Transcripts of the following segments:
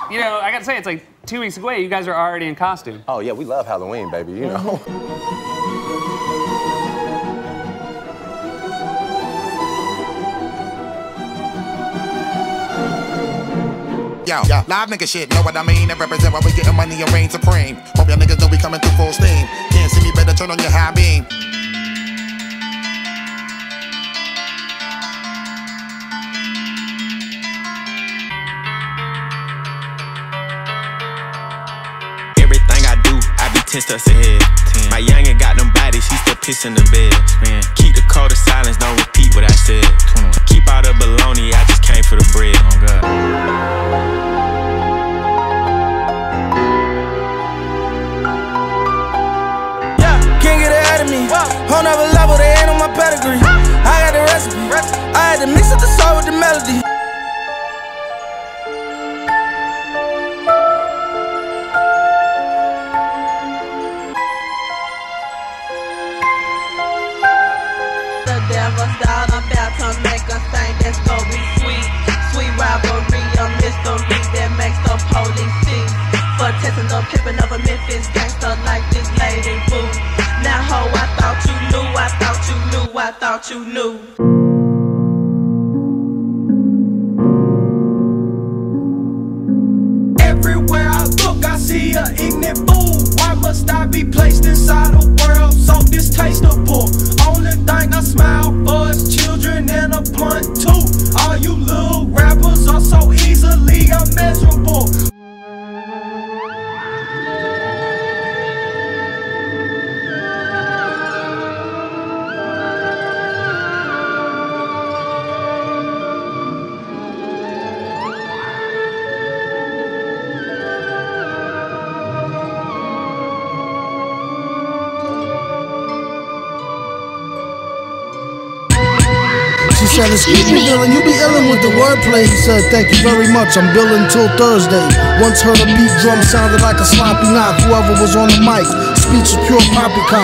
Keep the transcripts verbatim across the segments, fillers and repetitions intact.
you know, I gotta say, it's like two weeks away. You guys are already in costume. Oh, yeah, we love Halloween, baby, you know. Yo, yeah. Live nigga shit, know what I mean? That represent why we getting money and reign supreme. Hope y'all niggas know we coming through full steam. Can't see me, better turn on your high beam. Everything I do, I be ten steps ahead. ten. My youngin' got them bodies, she still piss in the bed. Spin. Keep the code of silence, don't repeat what I said. twenty. Keep all the baloney, I just came for the bread. Oh God. Whole nother level, they ain't on my pedigree. I got the recipe. I had to mix up the soul with the melody. The devil's down about to make us think that's gonna be sweet. Sweet rivalry, a mystery that makes the police see. For testing the pimping of a Memphis gangster like this lady boo. Now ho, I thought you knew, I thought you knew, I thought you knew. Everywhere I look, I see a ignorant fool. Why must I be placed inside a world so distasteful? Only thing I smile for is children and a blunt too. All you little rappers are so easily immeasurable. She said, excuse me, Dylan, you be illin' with the wordplay. He said, thank you very much, I'm billing till Thursday. Once heard a beat drum sounded like a sloppy knock. Whoever was on the mic, speech was pure poppycock.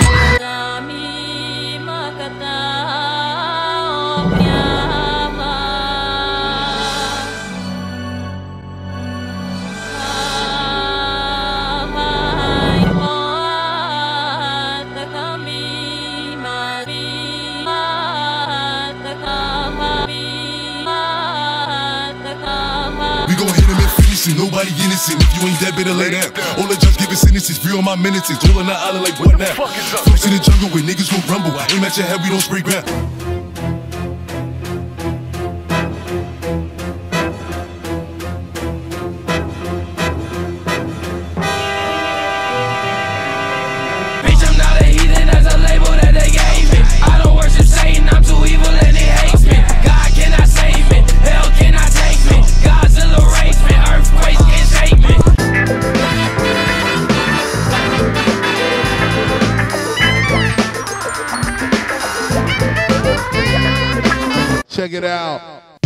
We gon' hit him and finish it, nobody innocent. If you ain't that better lay down. All the judge giving sentences, free on my minutes. Drill on the island like what now? Folks in the jungle where niggas gon' rumble. Aim at your head, we don't spray ground. Bitch, I'm not a heathen, that's a label that they gave me. I don't worship Satan, I'm too evil and it hates me. God cannot save me, hell cannot take me. Godzilla raised me, earthquakes can shake me. Check it out.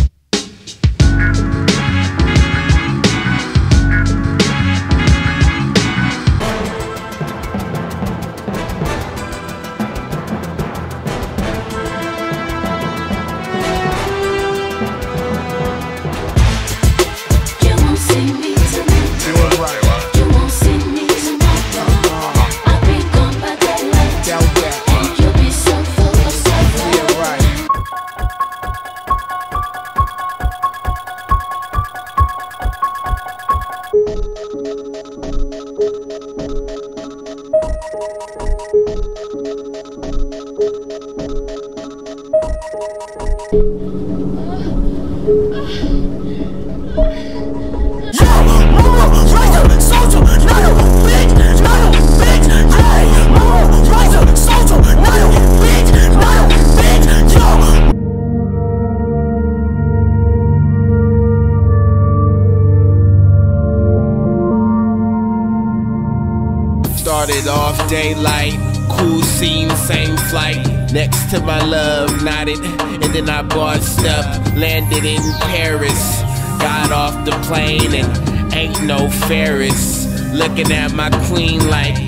Started off daylight, cool scene, same flight. Next to my love, nodded, and then I bossed up, landed in Paris. Got off the plane and ain't no Ferris. Looking at my queen like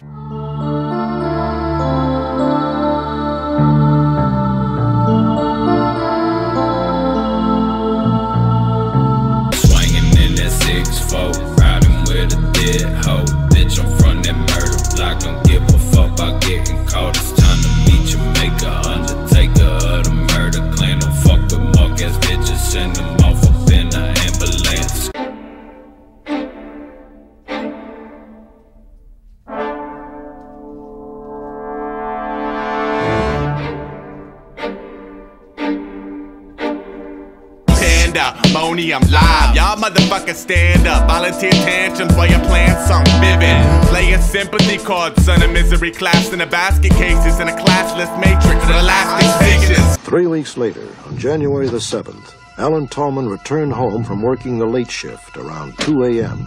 swinging in that six four, riding hand up. Moni, I'm live. Y'all motherfuckers stand up. Volunteer tantrums while your plan sunk vivid. Play a sympathy chord, son of misery. Classed in a basket cases in a classless matrix of elastic figures. Three weeks later, on January the seventh, Alan Tallman returned home from working the late shift around two A M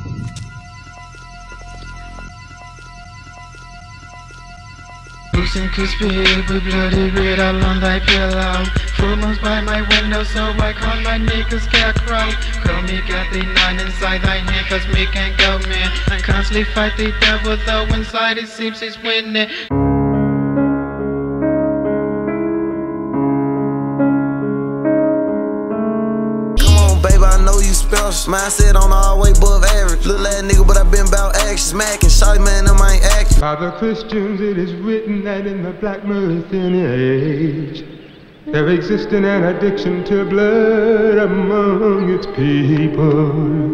Loose and crispy, with bloody red all on thy pillow. Full moons by my window, so I call my niggas scarecrow. Crow me got the nine inside thy hand, cause me can't go, man. I constantly fight the devil, though inside it seems he's winning. Mindset on all way above average. Little ass nigga, but I been about action. Smacking, shawty man, them I ain't acting. By the Christians it is written that in the black Meridian age there exists an addiction to blood among its people.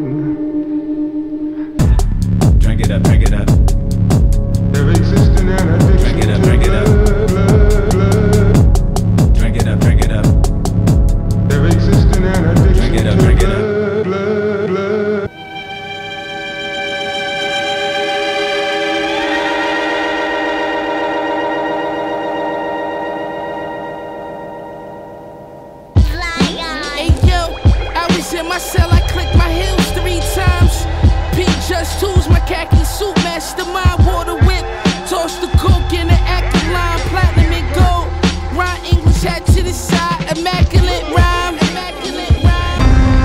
Drink it up, drink it up. There exists an addiction drink it up, to drink it up. blood, blood. Drink it up, drink it up. There exists an addiction drink it up, to drink it blood. up. My cell, I click my heels three times. Pete Just Tools, my khaki suit, mastermind, water whip. Toss the coke in the active line, platinum and gold. Ron English hat to the side, immaculate rhyme, immaculate rhyme.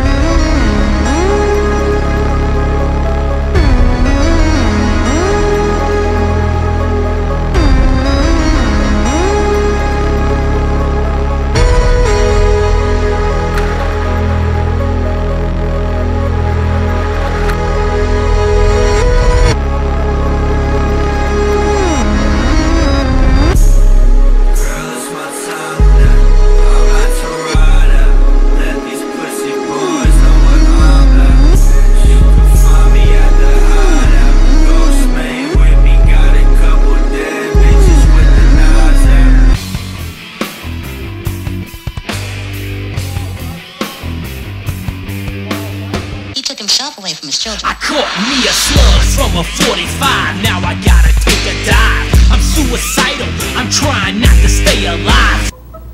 I caught me a slug from a forty-five. Now I gotta take a dive. I'm suicidal. I'm trying not to stay alive.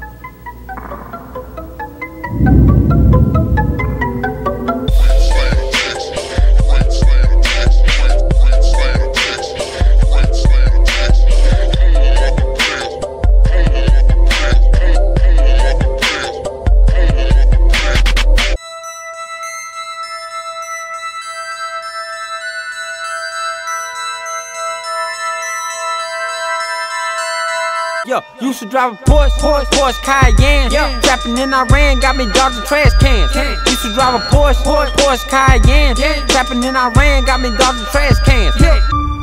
Yo, used to drive a Porsche, Porsche, Porsche Cayenne. Yeah. Trapping in Iran, got me dodging trash cans. Can. Used to drive a Porsche, Porsche, Porsche Cayenne. Yeah. Trapping in Iran, got me dodging trash cans. Yeah.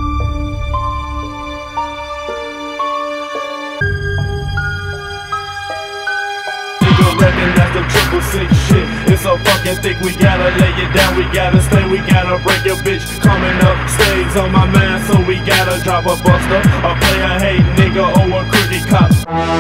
That's the triple six shit. It's so fucking thick, we gotta lay it down, we gotta stay, we gotta break your bitch. Coming up, stays on my mind, so we gotta drop a buster, a player hate nigga or a crooked cop.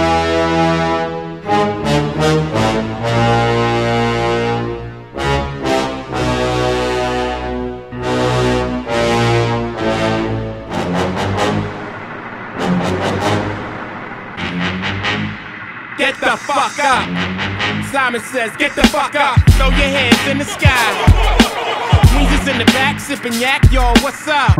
Get the fuck up. Simon says, get the fuck up. Throw your hands in the sky. Weezer's in the back, sipping yak, yo, what's up?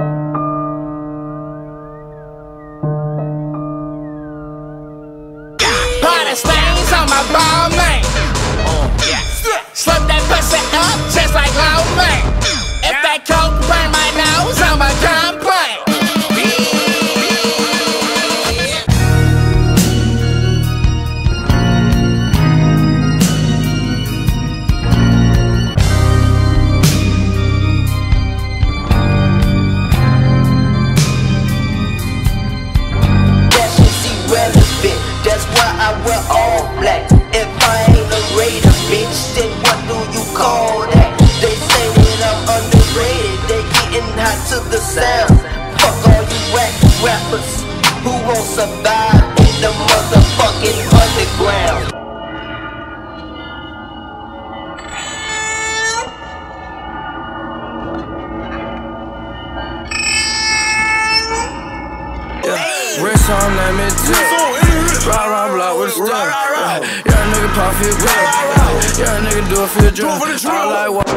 Party stains on my ball, man. Slip that pussy up, just like low, man. If that coke burn my nose, I'ma complain. That's why I wear all black. If I ain't a raider, bitch, then what do you call that? They say that song, let me tell. Ride around block with a step. Yeah, nigga pop feel good. Yeah, nigga do a feel drunk. I like what.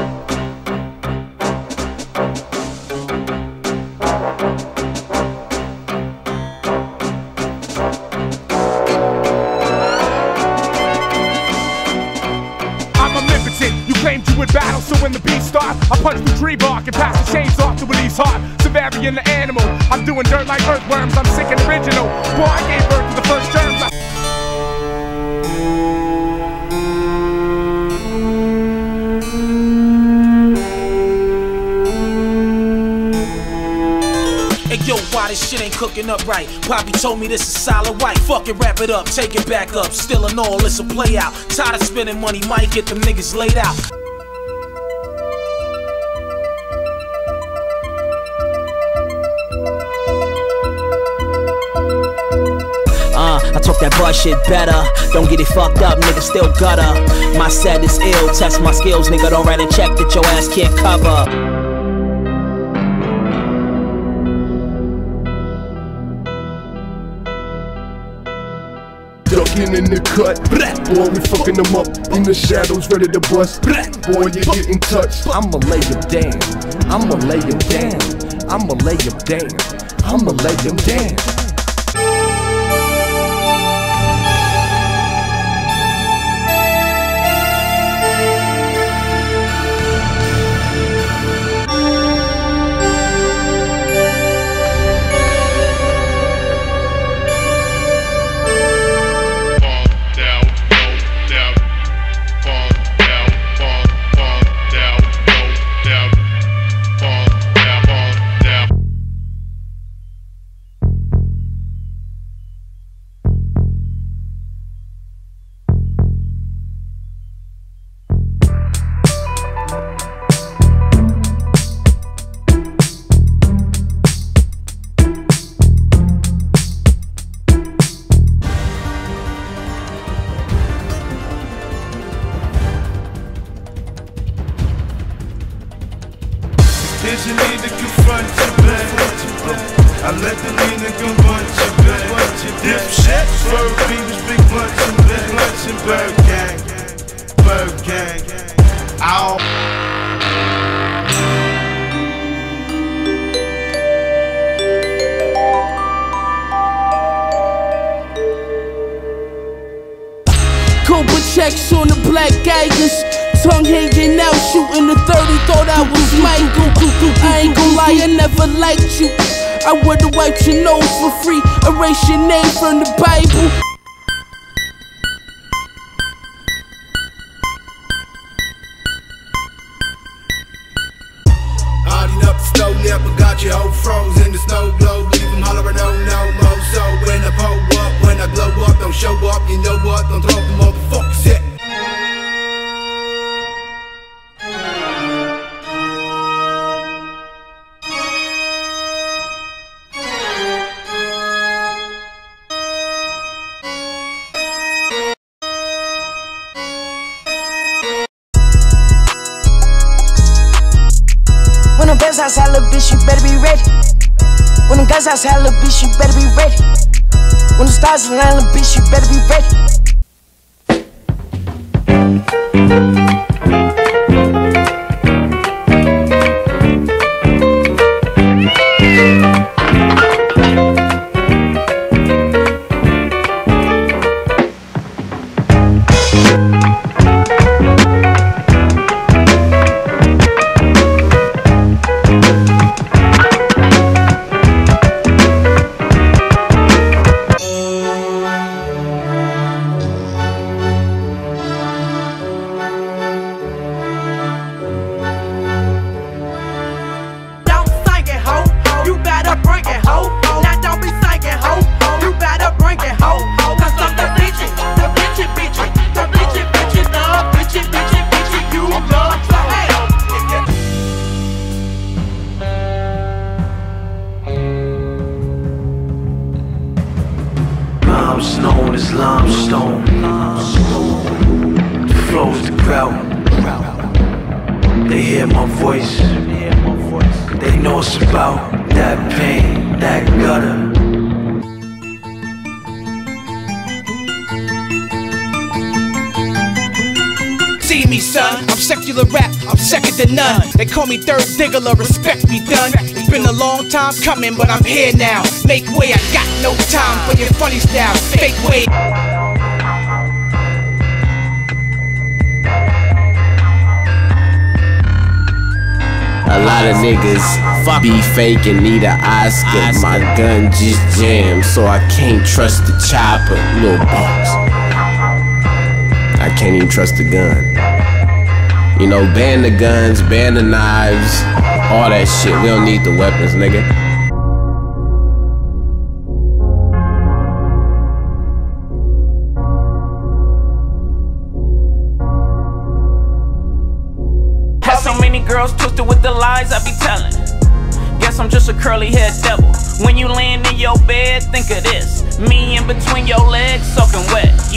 You claimed you would battle, so when the beat starts, I punch the tree bark and pass the chains off to release heart. Severian the animal, I'm doing dirt like earthworms, I'm sick and original. Boy, I gave birth to the first germs. I Hey yo, why this shit ain't cooking up right? Poppy told me this is solid white. Fuck it, wrap it up, take it back up. Still in all, it's a play out. Tired of spending money, might get them niggas laid out. Uh, I talk that buzz shit better. Don't get it fucked up, nigga, still gutter. My set is ill, test my skills, nigga. Don't write a check that your ass can't cover. Ducking in the cut, boy, we fucking them up in the shadows, ready to bust. Boy, you're getting touched. I'ma lay him down. I'ma lay him down. I'ma lay him down. I'ma lay him down. Did you need to confront your back? I let the leader confront your back. Dipshit, swerve beavers, big bunch and back. Lunch and bird gang, bird gang. Ow. Cobra checks on the black Geiger's. Tongue hanging out, shooting the thirty, thought I was Michael. I ain't gon' lie, I never liked you. I would've wiped your nose for free, erase your name from the Bible. Harding up the stove, never got your whole froze in the snow globe. Leave them hollering, no, no more. So when I pull up, when I glow up, don't show up, you know what? Don't throw the motherfuckers at. When them guns outside, little bitch, you better be ready. When them guns outside, little bitch, you better be ready. When the stars align, little bitch, you better be ready. Known as limestone, the flow's the grout. They hear my voice, they know it's about that pain, that gutter. son. I'm secular rap, I'm second to none. They call me third diggler, respect me done. It's been a long time coming, but I'm here now. Make way, I got no time for your funny style. Fake way. A lot of niggas be fake and need an Oscar. My gun just jammed, so I can't trust the chopper. Little boss, I can't even trust the gun. You know, ban the guns, ban the knives, all that shit. We don't need the weapons, nigga. Girls twisted with the lies I be telling. Guess I'm just a curly haired devil. When you land in your bed, think of this. Me in between your legs, soaking wet. You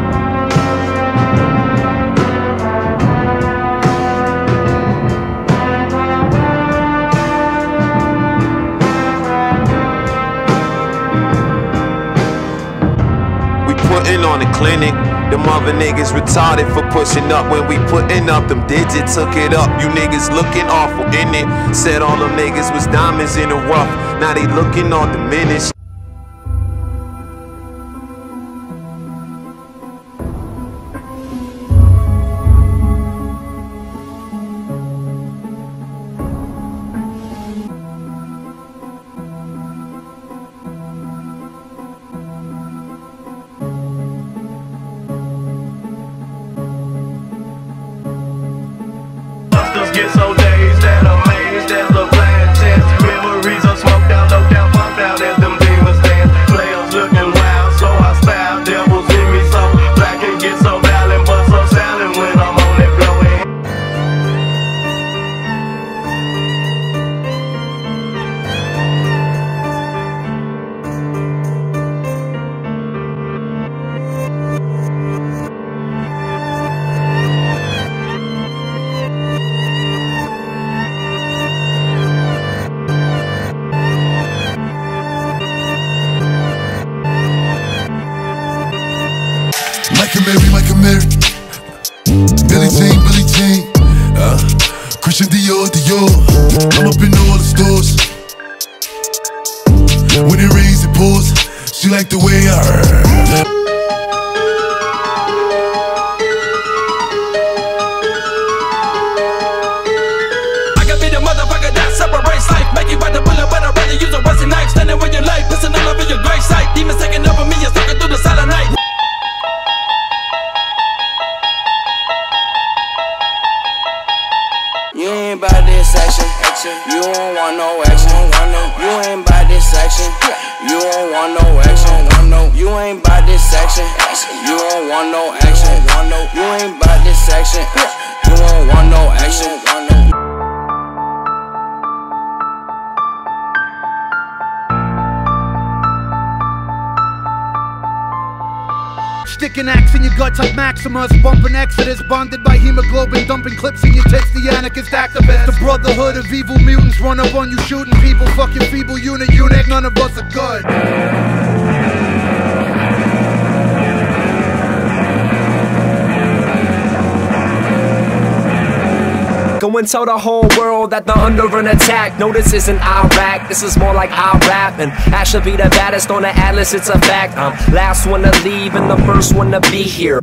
We putting on a clinic. Them other niggas retarded for pushing up. When we putting up them digits, took it up. You niggas looking awful in it. Said all them niggas was diamonds in the rough. Now they looking all diminished. Get so dazed and amazed as the plan chance. Memories of smoke down, low down, pump out as them demons dance. Players looking wild, so I style. Devils in me so black and get so violent, but so silent when I'm on it blowing. Mary, Michael Mary, Billie Jean, Billie Jean, uh, Christian Dior, Dior. I'm up in all the stores. When it rains, it pours. She like the way I heard. I can be the motherfucker that separates life. Make you bite the bullet, but I'd rather use a rusty knife. Standing with your life, pissing all over your grave site. Demons taking over me and stalking through the silent night. You ain't by this action, you don't want no action. You ain't by this action, you don't want no action. You ain't by this action, you don't want no action. You ain't by this action, you don't want no action. Sticking axe in your guts like Maximus, bumping Exodus, bonded by hemoglobin, dumping clips in your tits, the anarchist activist. The brotherhood of evil mutants run up on you shooting people, fuck your feeble unit, unit, none of us are good. Go and tell the whole world that they're under an attack. No, this isn't Iraq, this is more like our rap. And I should be the baddest on the atlas, it's a fact. I'm last one to leave and the first one to be here.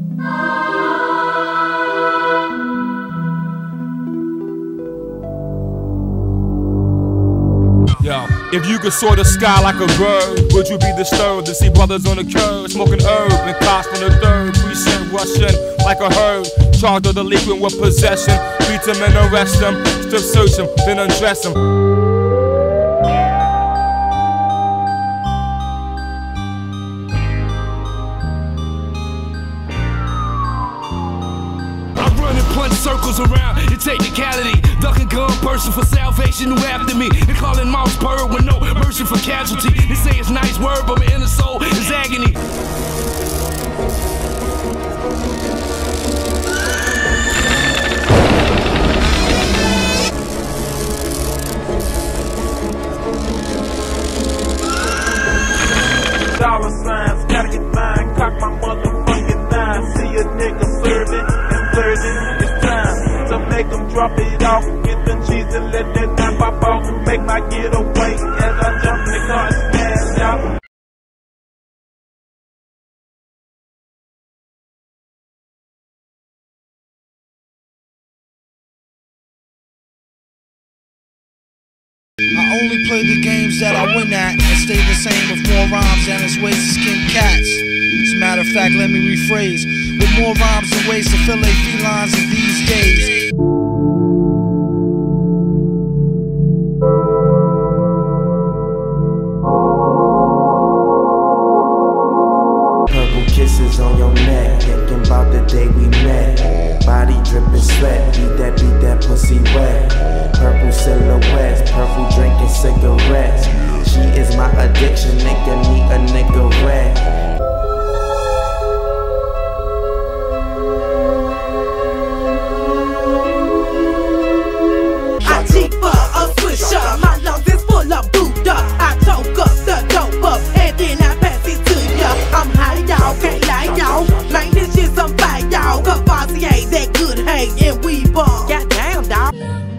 Yo, if you could soar the sky like a bird, would you be disturbed to see brothers on the curb smoking herb and cost in the third precinct rushing like a herd, charged or delinquent with possession? Beat them and arrest them, strip search them, then undress them. Punch circles around your technicality. Ducking gun person for salvation who after me. And calling mouse bird with no mercy for casualty. They say it's nice word, but my inner soul is agony. Dollar signs, gotta get mine. Cock my motherfucking nine. See a nigga serving and flirting. off. Get the cheese and let that time pop off. Make my getaway as I jump in the car and smash out. I only play the games that I win at and stay the same with more rhymes and it's ways to skin cats. As a matter of fact, let me rephrase. With more rhymes and ways to fillet felines in these days. Purple kisses on your neck, thinking about the day we met. Body dripping sweat, beat that, beat that pussy wet. Purple silhouettes, purple drinking cigarettes. She is my addiction, nigga, need a nigga red. I keep up a swisher, my lungs is full of Buddha. I choke up the dope up, and then I pass it to ya. I'm high, y'all, can't lie, y'all. Man, this shit's some fire, y'all. Cause Bossy ain't that good, hey, and we bum. Goddamn, dawg.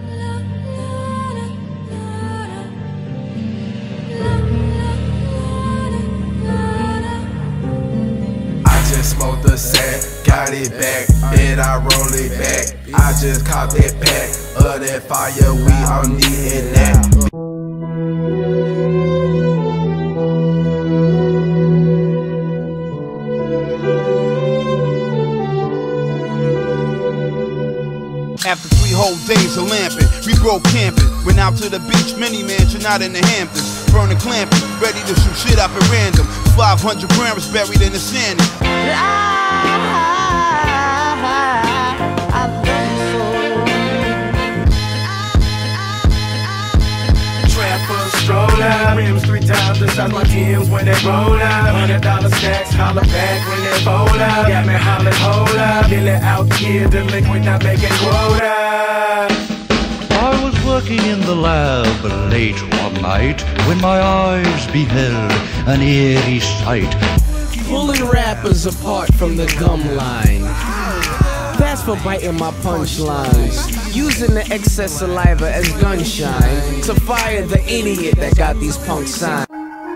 Smoke the sack, got it back, and I roll it back. I just caught that pack of that fire, we all needin' that. After three whole days of lamping, we broke camping. Went out to the beach, mini mansion out in the Hamptons. Burning clamping, ready to shoot shit up at random. five hundred grams buried in the sand. Trapper stroll out, rims three times the size my Tim's when they roll out. Hundred dollar stacks, holler back when they fold out. Got me hollering, hold up, dealing out here, delinquent, not making quota. I was working in the lab late one night when my eyes beheld an eerie sight. Pulling rappers apart from the gum line. That's for biting my punchlines. Using the excess saliva as gunshine to fire the idiot that got these punks signed.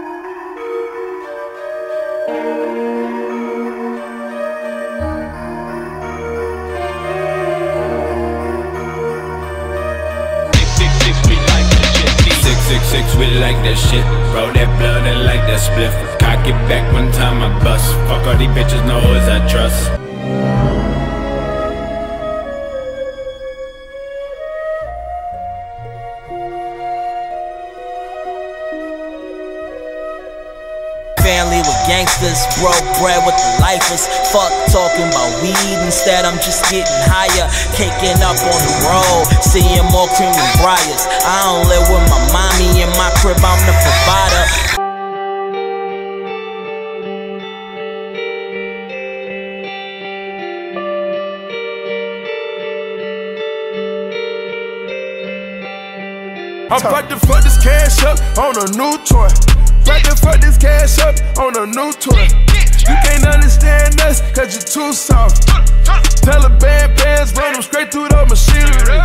Six, six, we like that shit. Roll that blood and like that spliff. Cock it back one time I bust. Fuck all these bitches, know as I trust. Family with gangsters, broke bread with the lifers. Fuck talking about weed, instead I'm just getting higher. Caking up on the road, seeing more cream than briars. I don't live with my mommy in my crib, I'm the provider. I'm about to fuck this cash up on a new toy. About to fuck this cash up on a new toy. You can't understand us cause you're too soft. Taliban bands run them straight through the machinery.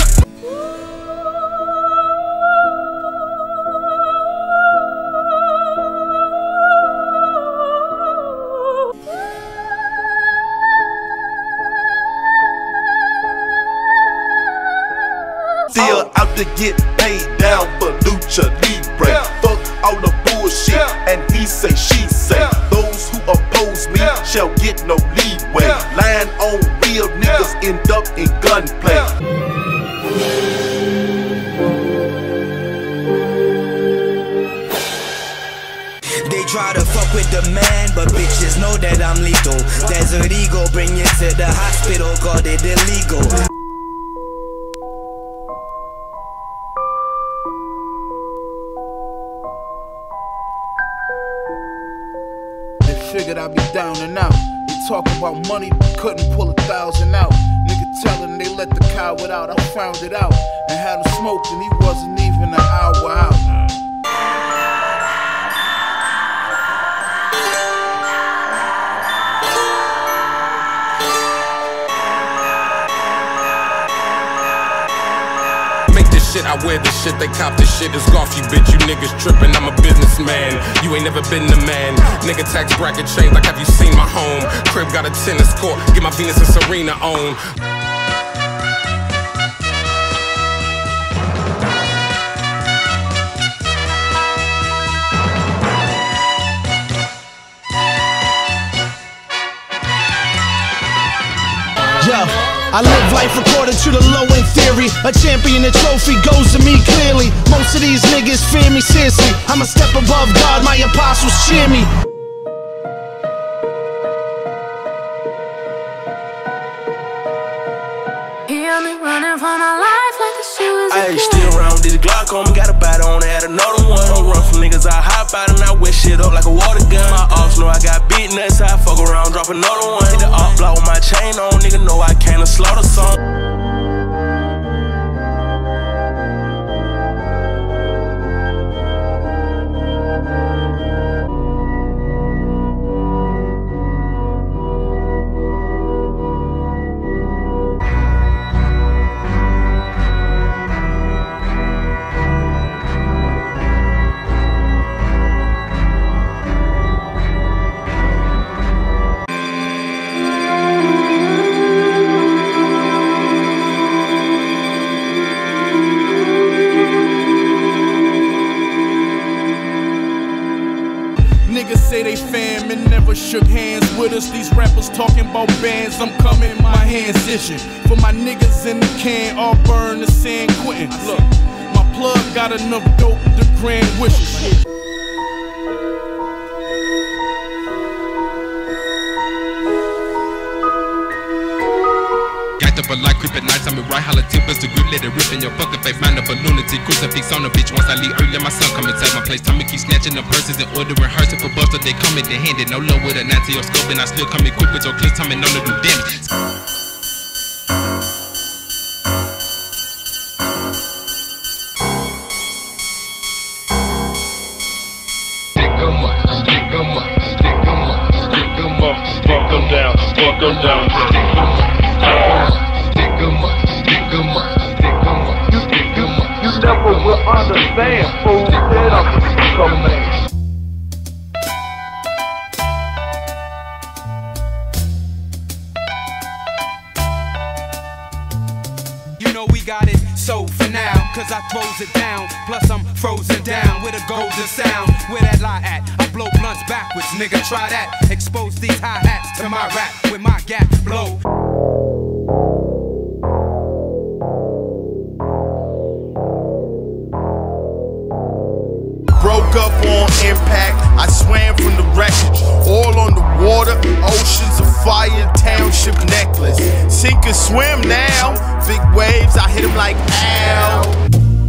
Still out to get paid down for Lucha Libre. Fuck all the bullshit, and he say, she say. Those who oppose me shall get no leeway. Lying on real niggas end up in gunplay. They try to fuck with the man, but bitches know that I'm lethal. Desert Eagle, bring you to the hospital, called it illegal. Figured I'd be down and out. They talk about money, but couldn't pull a thousand out. Nigga telling they let the coward out. I found it out and had him smoked, and he wasn't even an hour out. shit, they cop this shit. It's golf, you bitch, you niggas trippin'. I'm a businessman, you ain't never been the man. Nigga tax bracket change, like have you seen my home? Crib got a tennis court, get my Venus and Serena on. Yo, I live life according to the low end theory. A champion, a trophy goes to me clearly. Most of these niggas fear me seriously. I'm a step above God, my apostles cheer me. Hear me running for my life like the shit was a I ain't still around, did the Glock on me, got a bite on, add another one. Don't run from niggas, I hop out and I wet shit up like a water gun. My ops know I got big nuts, I fuck around, drop another one. Hit the op block with my chain on, nigga know I can't slaughter song. Niggas say they fam and never shook hands with us. These rappers talking about bands, I'm coming, my hands itching. For my niggas in the can, all burn the San Quentin. Look, my plug got enough dope to grand wishes. Up a light, creep at night, I'm right, holla tippers, the grip, let it rip in your fucking face, mind up a lunatic, crucifix on a bitch, once I leave early, my son come and take my place, time to keep snatching the purses and ordering hers, if a buster, they come in, they handed, no love with a nine to your scope, and I still come in quick with your clips, time and on to do damage. Stick 'em up, stick 'em up, stick 'em up, stick 'em up, fuck 'em down, fuck 'em down, stick 'em up. You never will understand, fool. That I'm a come man. You know we got it, so for now, cause I throws it down. Plus I'm frozen down with a golden sound. Where that lie at? I blow blunts backwards, nigga, try that. Expose these hi-hats to my rap with my gap blow. Broke up on impact, I swam from the wreckage. All on the water, oceans of fire, township necklace. Sink or swim now, big waves, I hit them like ow.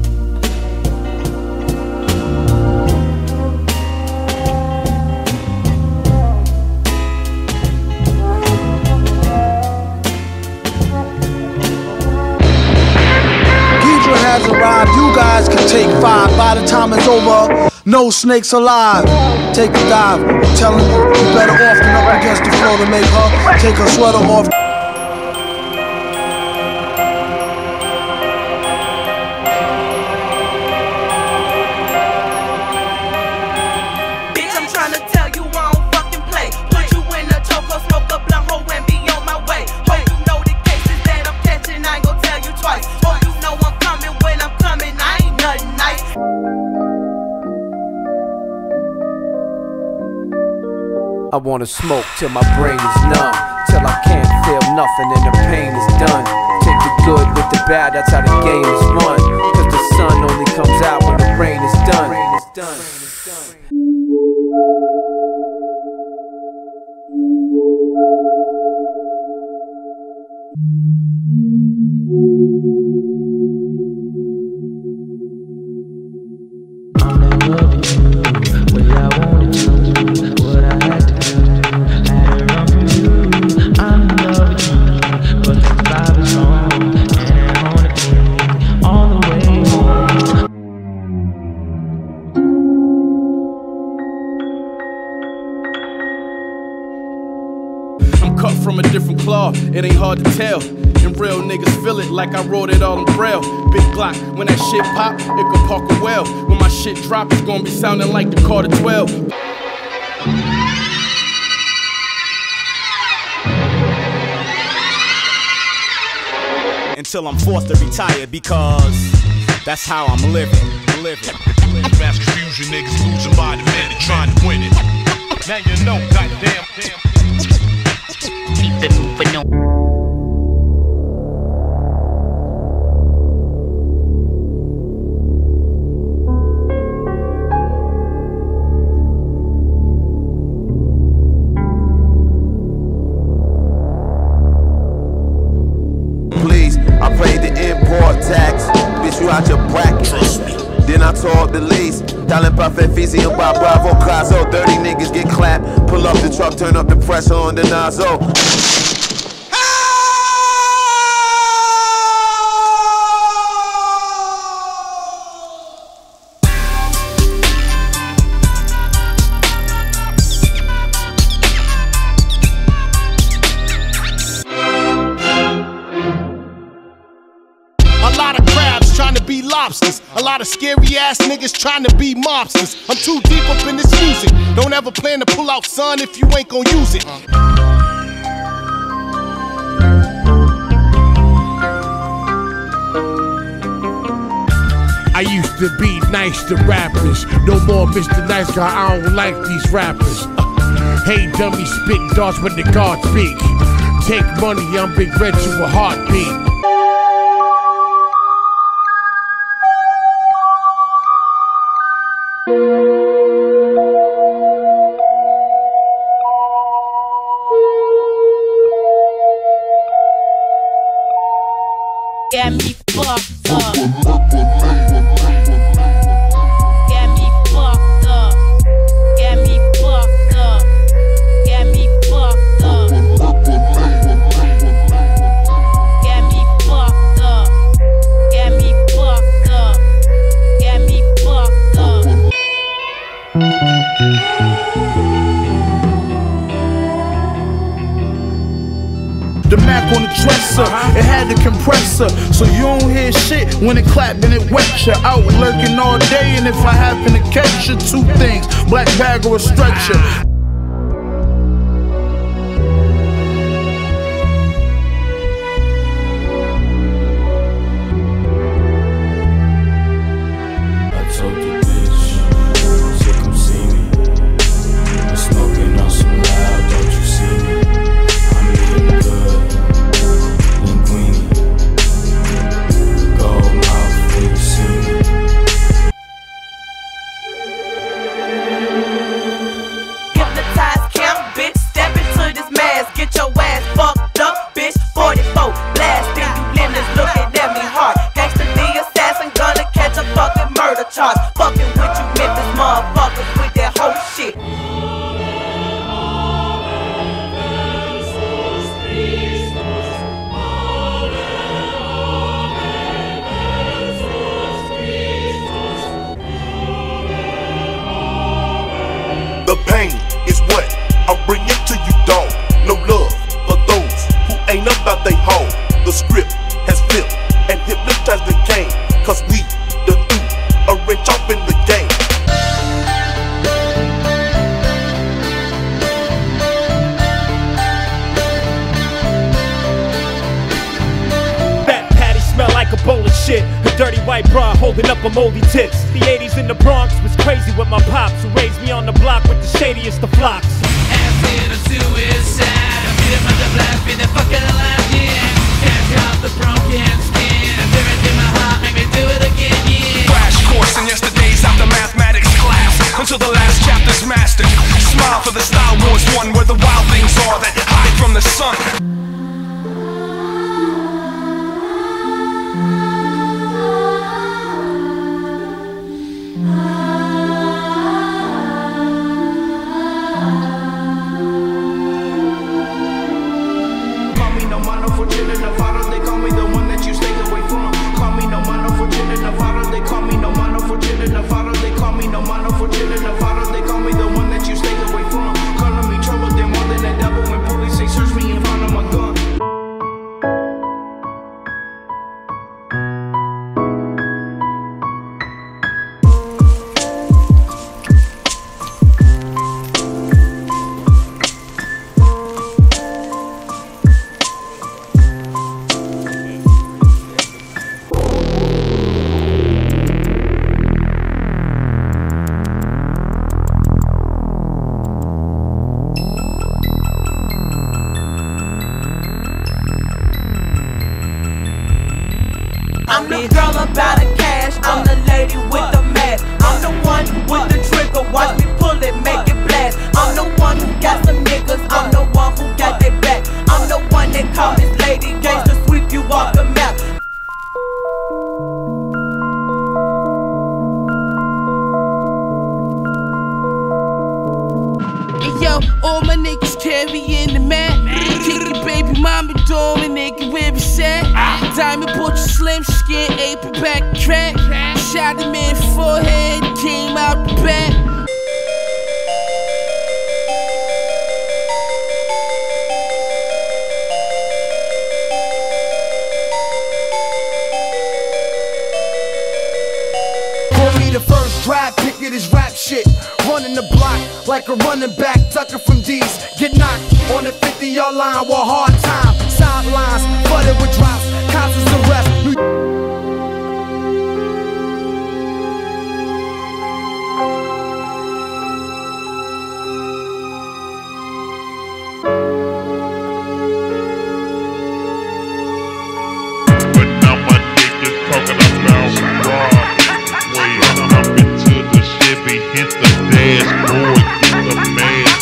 Has arrived, you guys can take five. By the time it's over, no snakes alive. Take a dive, I'm telling you, you better off than up against the floor to make her take her sweater off. Bitch, I'm trying to tell you I don't fucking play. Put you in a choke, smoke a blunt hole and be on my way. Oh, you know the cases that I'm catching, I ain't gon' tell you twice. Oh, you know I'm coming when I'm coming, I ain't nothing nice. I wanna smoke till my brain is numb, till I can't feel nothing and the pain is done. Take the good with the bad, that's how the game is run. Cause the sun only comes out when the rain is done. From a different cloth. star, it ain't hard to tell. And real niggas feel it like I wrote it all in braille. Big Glock, when that shit pop, it can park a well. When my shit drop, it's gonna be sounding like the Carter twelve. Until I'm forced to retire, because that's how I'm living, living. Mass confusion, niggas losing by the minute, trying to win it. Now you know, goddamn, damn. Keep it moving on. I paid the import tax, bitch, you out your bracket. Then I tore up the lease, telling Buffett, Fizzy, and Bob Bravo, Caso. Dirty niggas get clapped, pull up the truck, turn up the pressure on the nozzle. Be lobsters. A lot of scary ass niggas trying to be mobsters. I'm too deep up in this music. Don't ever plan to pull out, son, if you ain't gon' use it. I used to be nice to rappers. No more Mister Nice Guy, I don't like these rappers. Uh, hey dummy, spit darts when the guards speak. Take money, I'm Big Red to a heartbeat. Get me fucked up. Get me fucked up. Get me fucked up. Get me fucked up. Get me fucked up. Get me fucked up. Get me fucked up. The Mac on the dresser, it had the compressor, so you don't hear shit when it clap and it wet you. Out lurking all day, and if I happen to catch you, two things, black bag or a stretcher. The pain is what I'm bringing to you, dog. No love for those who ain't about they home. The script has flipped and hypnotized the game, cause we, the do, a wrench off in the game. That patty smell like a bowl of shit. A dirty white bra holding up a moldy tits. The eighties in the Bronx was crazy with my pops, who raised me on the block with the shadiest of flocks. Acid or suicide, I beat him on the blast, beat the fucking alive, yeah. Can't help the broken skin, I tear it in my heart, make me do it again, yeah. Crash course in yesterday's after mathematics class, until the last chapter's mastered. Smile for the Star Wars one, where the wild things are that hide from the sun. Search me and find on my gun. the girl about the cash, I'm the lady with the mask. I'm the one with the trigger, watch me pull it, make it blast. I'm the one who got some niggas, I'm the one who got their back. I'm the one that call his lady gangsta, sweep you off the map. Yo, all my niggas carrying the mat. Kick your baby mama door and nigga where it's at. Diamond bought your slim skin, apron back track. Shot him in the forehead, came out the back. For me the first draft ticket is rap shit. Running the block like a running back, ducking from D's. Get knocked on the fifty yard line with hard time. Sidelines, flooded with drops, concerts arrest. But now my niggas talking about Broadway. Hop into the Chevy, hit the dashboard, get the mask.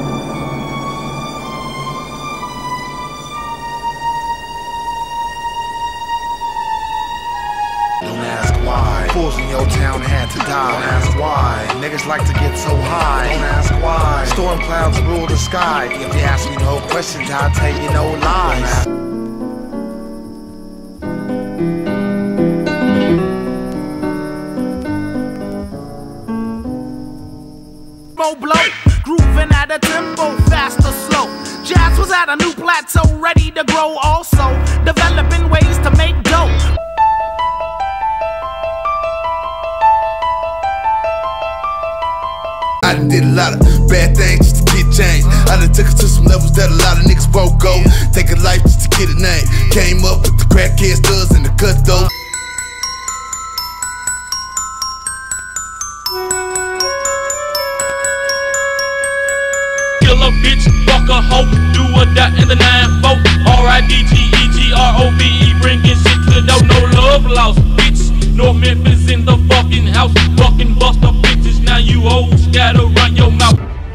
Don't ask why. Fools in your town had to die. Don't ask why. Niggas like to get so high. Don't ask why. Storm clouds rule the sky. If you ask me no questions, I'll tell you no lies. Blow, grooving at a tempo, fast or slow. Jazz was at a new plateau, ready to grow. Also, developing ways to make dough. I done did a lot of bad things just to get changed. I done took it to some levels that a lot of niggas won't go. Take a life just to get a name. Came up with the crackhead studs and the cut though. Kill a bitch, fuck a hoe, do a dot in the nine four. R I D G E G R O V E, bringing shit to the door, no love lost, bitch. North Memphis in the fucking house, fucking Busta bitches. Now you hoes gotta run your mouth.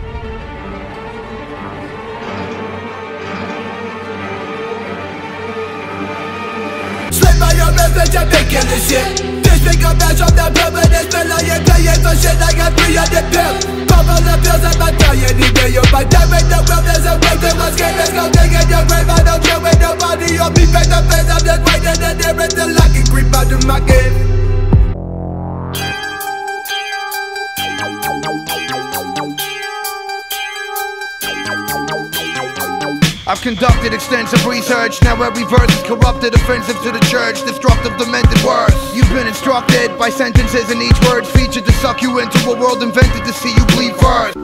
Slip by your message and making this shit. This nigga bash up that bill, but it's been like you're playing for shit like a three hundred pills. Cover the pills, I'm not telling you anything. You're my damn in the world, there's a way to my skin. Let's go dig in your grave, I don't care with nobody. You'll be face to face, I'm just waiting and there until I can creep out of my game. I've conducted extensive research. Now every verse is corrupted, offensive to the church, destructive, demented words. You've been instructed by sentences, and each word featured to suck you into a world invented to see you bleed first.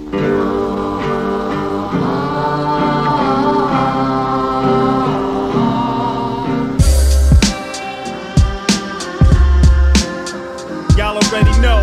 Y'all already know.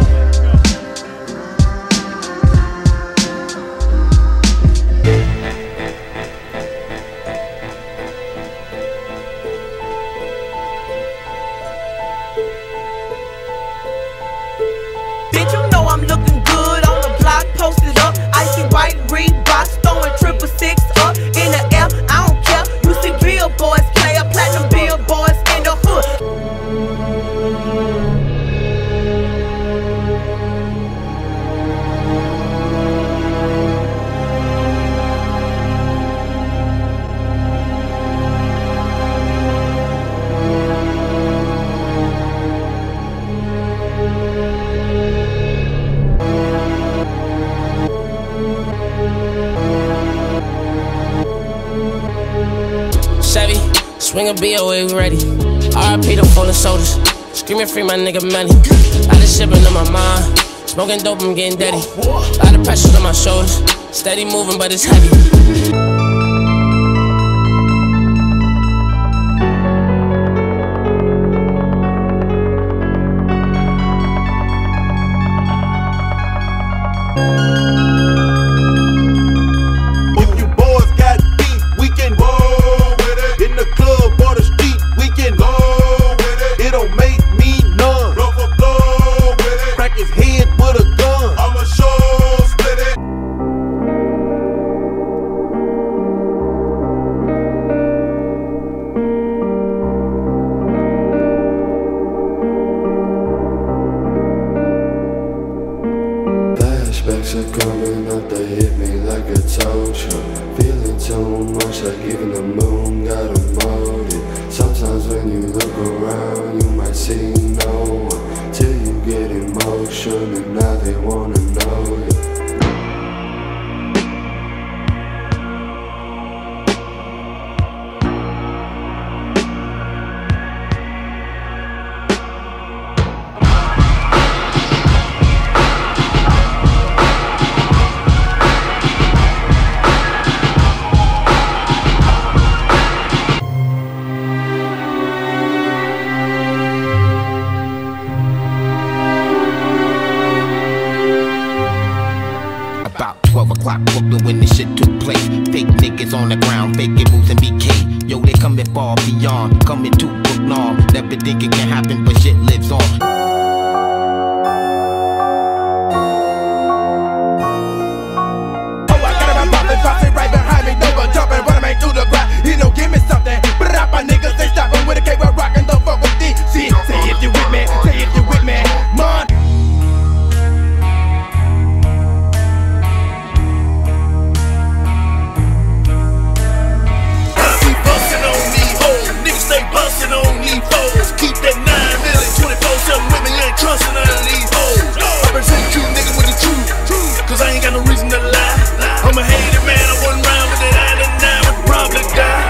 Bitch, you know I'm looking good on the block, posted up. Icy white Reeboks, throwing triple six up in the air. I don't care. You see billboards, player platinum billboards in the hood. Chevy, swing a B O A, we ready. R I P them fallen soldiers. Screaming free my nigga money. Lot of shipping on my mind. Smoking dope, I'm getting dirty. Lot of pressure on my shoulders. Steady moving, but it's heavy. It don't Flashbacks are coming up, they hit me like a tow truck. Feeling too much like even the moon got a motive. Sometimes when you look around, you might see no one, till you get emotion and now they wanna know you. Brooklyn when this shit took place. Fake niggas on the ground, faking moves and B K. Yo, they coming far beyond, coming to Brooklyn. Never think it can happen, but shit lives on. Right behind me, double jumping, run him through the ground. He don't give me something, but I my niggas they stopping with a K. We're rocking the fuck with D. See, say if you with me, say if you with me, man. Stay bustin' on these foes. Keep that nine million, twenty-four seven with me, you ain't trustin' none of these hoes. I represent you, nigga, with the truth, cause I ain't got no reason to lie. I'm a hated man, I wasn't round with that, I didn't die, would probably die.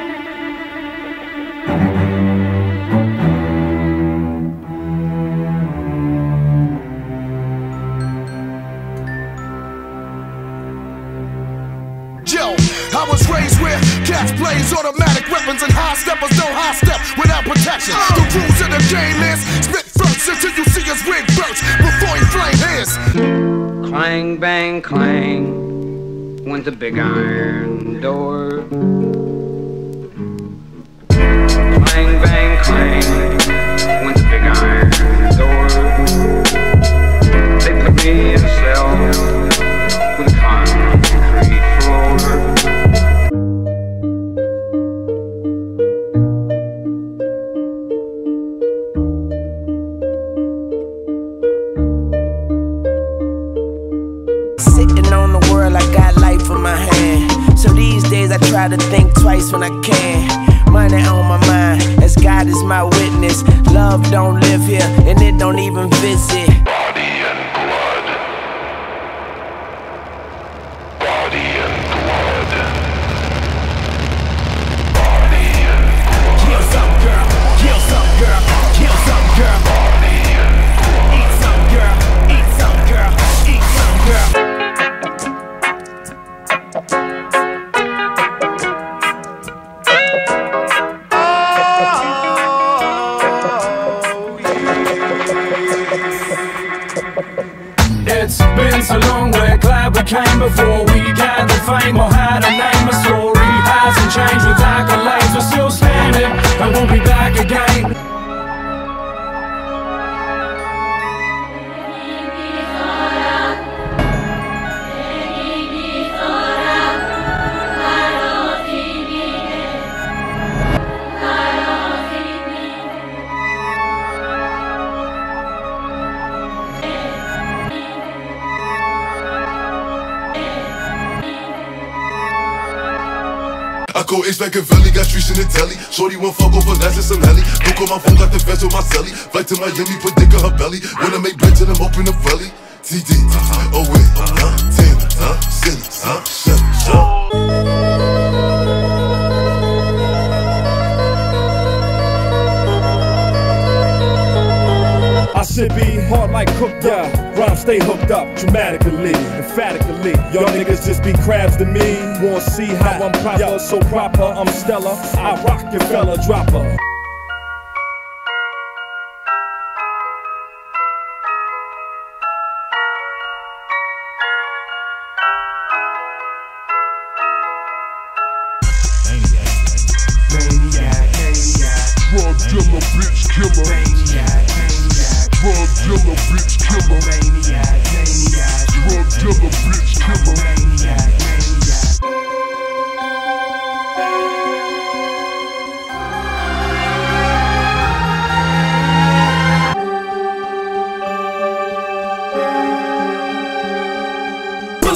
Yo, I was raised where cats plays automatic weapons and high steppers don't high step without protection. The rules of the game is spit first until you see us wig burst before you flame his. Clang, bang, clang went the big iron door. Clang, bang, clang went the big iron door. They put me in a cell with a concrete floor. Sitting on the world, I got life in my hand. So these days I try to think twice when I can. Money on my mind, as God is my witness. Love don't live here, and it don't even visit. Body and blood. Body and blood. Body and blood. Kill some girl, kill some girl, kill some girl. Body and blood. Eat some girl, eat some girl, eat some girl. It's been so long, we're glad we came before we got the fame or had a name. A story hasn't changed with accolades, we're still standing and we'll be back again. I go H like a valley, got streets in the telly. Shorty won't fuck over, that's just some heli. Look on my phone, got the fence with my celly. Flight to Miami, put dick on her belly. When I make bread, tell them open the belly. T D, uh-huh. Oh wait, uh-huh. ten, huh? Silly, huh? Shut, shut. I should be hard like cooked up. Rhymes stay hooked up dramatically, emphatically. Y'all niggas just be crabs to me. Wanna see how I'm proper, so proper, I'm stellar. I rock your fella dropper. Drug dealer, bitch killer. Maniac, maniac. Drug dealer, bitch killer. Maniac, maniac. Drug dealer, bitch killer. Maniac, maniac.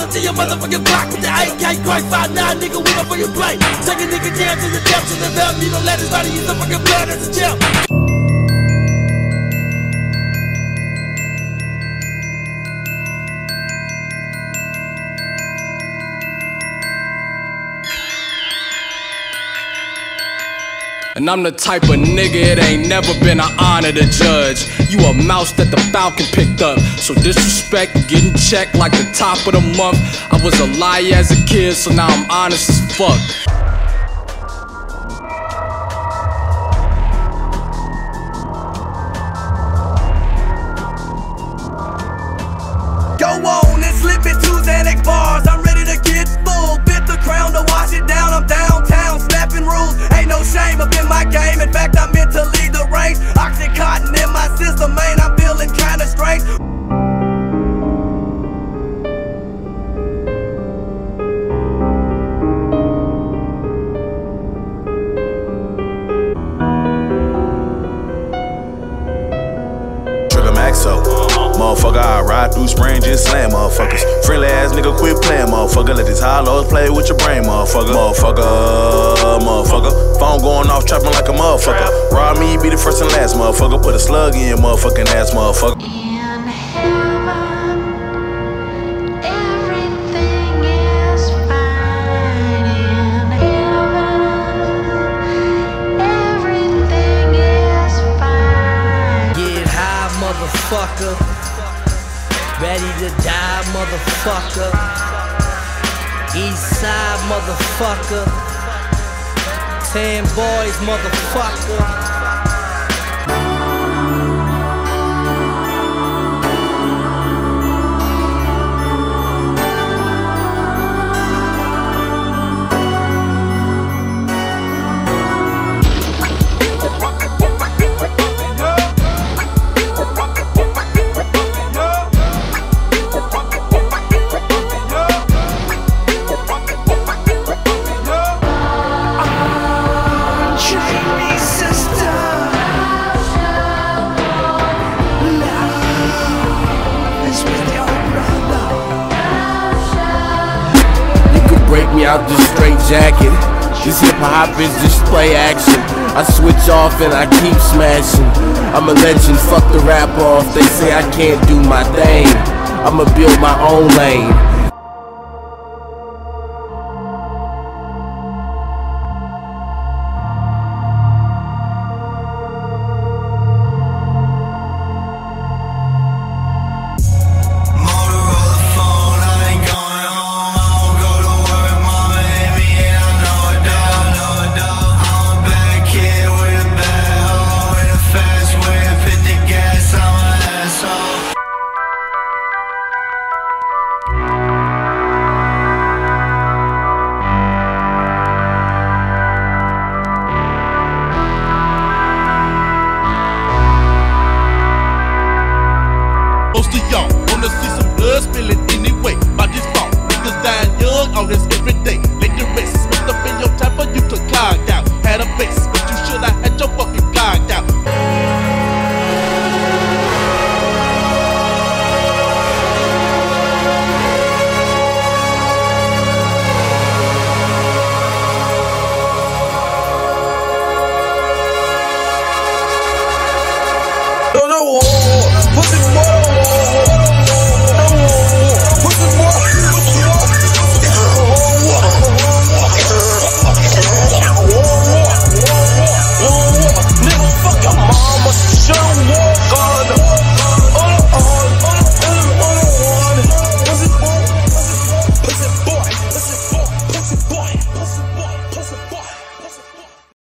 up to your motherfucking block with the A K, Christ five nine, nigga, we up for your plate. Take a nigga down to the depths of the left, you don't let his body use the fucking blood as a gel. And I'm the type of nigga it ain't never been an honor to judge. You a mouse that the Falcon picked up, so disrespect getting checked like the top of the month. I was a liar as a kid, so now I'm honest as fuck. Go on and slip it to Xanax bars. I'm ready to get full. Bit the crown to wash it down. I'm downtown snapping rules. Ain't no shame up in my game. In fact, I'm meant to lead the race. Oxycontin in my system, man. I'm feeling kinda strange. So, motherfucker, I ride through spring, just slam motherfuckers. Friendly ass nigga, quit playing, motherfucker. Let these hollows play with your brain, motherfucker. Motherfucker, motherfucker. Phone going off, trapping like a motherfucker. Rob me, be the first and last, motherfucker. Put a slug in your motherfucking ass, motherfucker. Motherfucker, ready to die, motherfucker. East side, motherfucker. Ten boys, motherfucker. Out this straight jacket. This hip hop is display action. I switch off and I keep smashing. I'm a legend, fuck the rap off. They say I can't do my thing. I'ma build my own lane. Most of y'all wanna see some blood spilling anyway. By this fault, niggas dying young, all this every day. Let the rest slipped up in your time for you to clog out. Had a base, but you should have had your fucking clogged out. Go to war, put this war